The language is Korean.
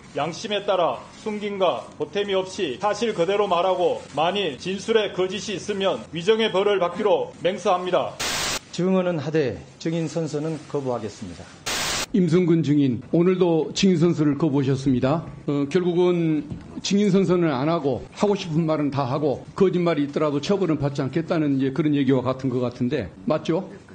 양심에 따라 숨김과 보탬이 없이 사실 그대로 말하고 만일 진술에 거짓이 있으면 위정의 벌을 받기로 맹세합니다. 증언은 하되 증인 선서는 거부하겠습니다. 임성근 증인, 오늘도 증인 선서를 거부하셨습니다. 결국은 증인 선서는 안 하고 하고 싶은 말은 다 하고 거짓말이 있더라도 처벌은 받지 않겠다는 그런 얘기와 같은 것 같은데 맞죠?